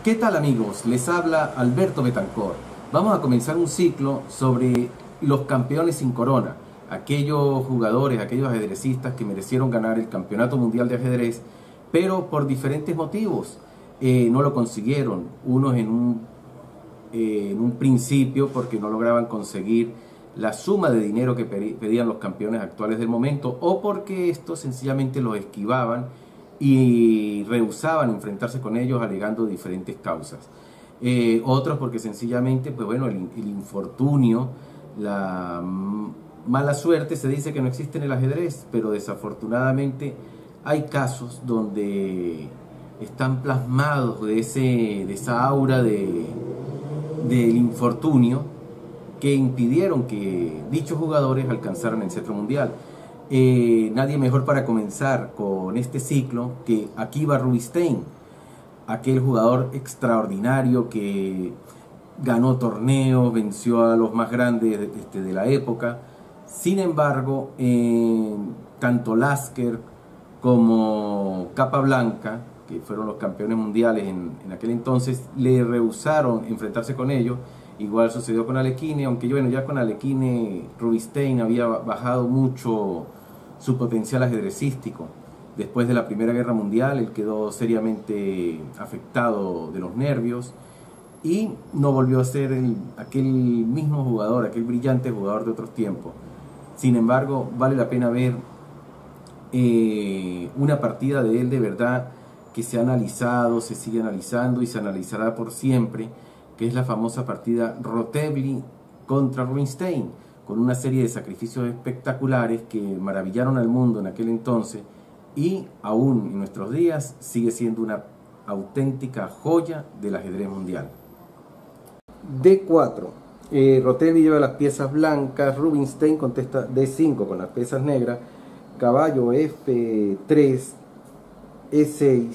¿Qué tal amigos? Les habla Alberto Betancor. Vamos a comenzar un ciclo sobre los campeones sin corona, aquellos jugadores, aquellos ajedrecistas que merecieron ganar el Campeonato Mundial de Ajedrez, pero por diferentes motivos no lo consiguieron. Unos en un principio porque no lograban conseguir la suma de dinero que pedían los campeones actuales del momento, o porque estos sencillamente los esquivaban y rehusaban enfrentarse con ellos alegando diferentes causas. Otros porque sencillamente, pues bueno, el infortunio, la mala suerte, se dice que no existe en el ajedrez, pero desafortunadamente hay casos donde están plasmados de esa aura del infortunio que impidieron que dichos jugadores alcanzaran el cetro mundial. Nadie mejor para comenzar con este ciclo que Akiba Rubinstein, aquel jugador extraordinario que ganó torneos, venció a los más grandes de la época. Sin embargo, tanto Lasker como Capablanca, que fueron los campeones mundiales en aquel entonces, le rehusaron enfrentarse con ellos. Igual sucedió con Alekhine, aunque bueno, ya con Alekhine Rubinstein había bajado mucho su potencial ajedrecístico. Después de la Primera Guerra Mundial, él quedó seriamente afectado de los nervios y no volvió a ser aquel mismo jugador, aquel brillante jugador de otros tiempos. Sin embargo, vale la pena ver una partida de él de verdad que se ha analizado, se sigue analizando y se analizará por siempre, que es la famosa partida Rotevli contra Rubinstein, con una serie de sacrificios espectaculares que maravillaron al mundo en aquel entonces y aún en nuestros días sigue siendo una auténtica joya del ajedrez mundial. D4. Rotevli lleva las piezas blancas, Rubinstein contesta D5 con las piezas negras, caballo F3, E6,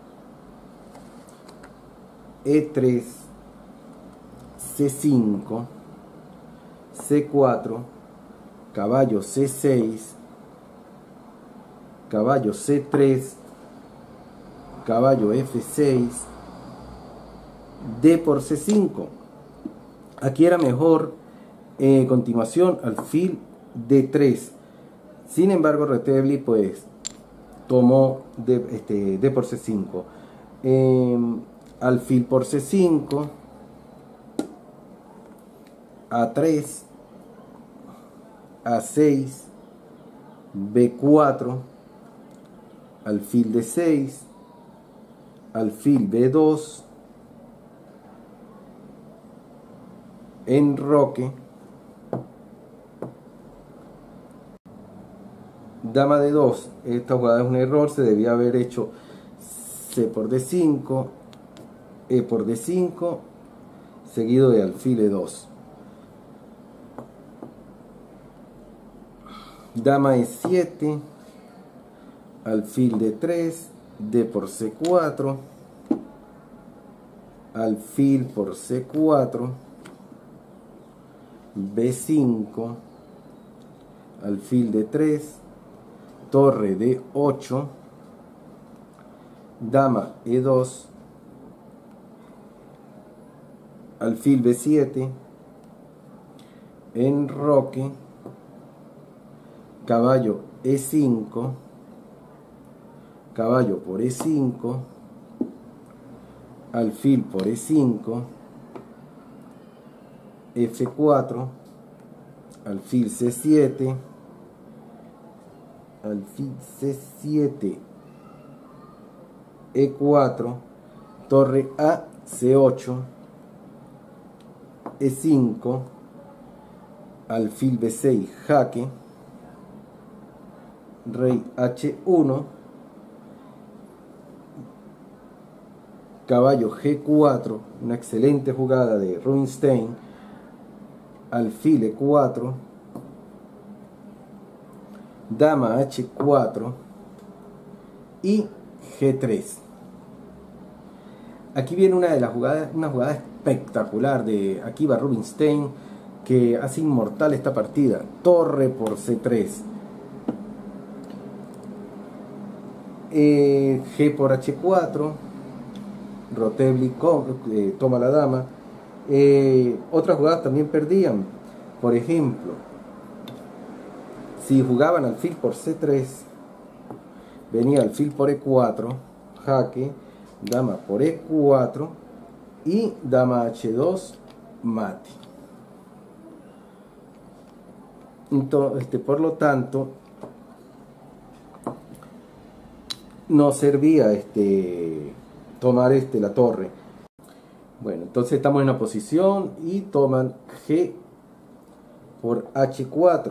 E3, C5, C4, caballo C6, caballo C3, caballo F6, D por C5. Aquí era mejor continuación, alfil D3. Sin embargo, Rotevli pues tomó D por C5. Alfil por C5, A3, A6, B4, alfil D6, alfil B2, enroque, dama D2. Esta jugada es un error, se debía haber hecho C por D5, E por D5, seguido de alfil E2. Dama E7, alfil D3, D por C4, alfil por C4, B5, alfil D3, torre D8, dama E2, alfil B7, enroque, caballo E5, caballo por E5, alfil por E5, F4, alfil C7, alfil C7, E4, torre A, C8, E5, alfil B6, jaque, rey H1, caballo G4, una excelente jugada de Rubinstein, alfil E4, dama H4 y G3. Aquí viene una jugada espectacular de Akiba Rubinstein que hace inmortal esta partida. Torre por C3, G por H4, Rotevli toma la dama. Otras jugadas también perdían. Por ejemplo, si jugaban alfil por C3, venía alfil por E4, jaque, dama por E4 y dama H2, mate. Entonces, por lo tanto, no servía tomar la torre. Bueno, entonces estamos en la posición y toman G por H4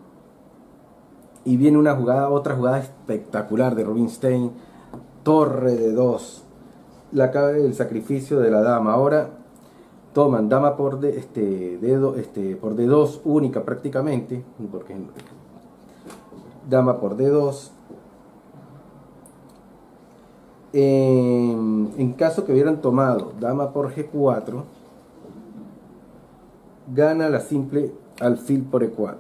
y viene una jugada, otra jugada espectacular de Rubinstein, torre de 2, el sacrificio de la dama. Ahora toman dama por por D2 única prácticamente, porque dama por D2. En caso que hubieran tomado dama por G4, gana la simple alfil por E4,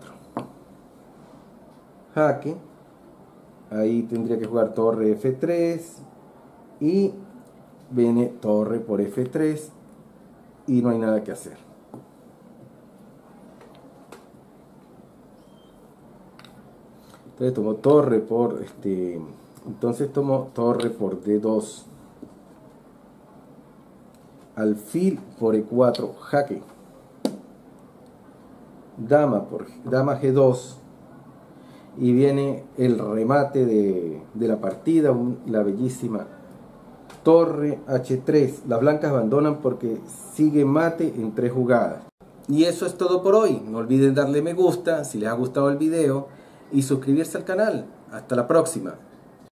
jaque. Ahí tendría que jugar torre F3 y viene torre por F3 y no hay nada que hacer. Entonces tomo torre por entonces tomo torre por D2, alfil por E4, jaque, dama G2 y viene el remate de la partida, la bellísima torre H3. Las blancas abandonan porque sigue mate en 3 jugadas. Y eso es todo por hoy. No olviden darle me gusta si les ha gustado el video y suscribirse al canal. Hasta la próxima.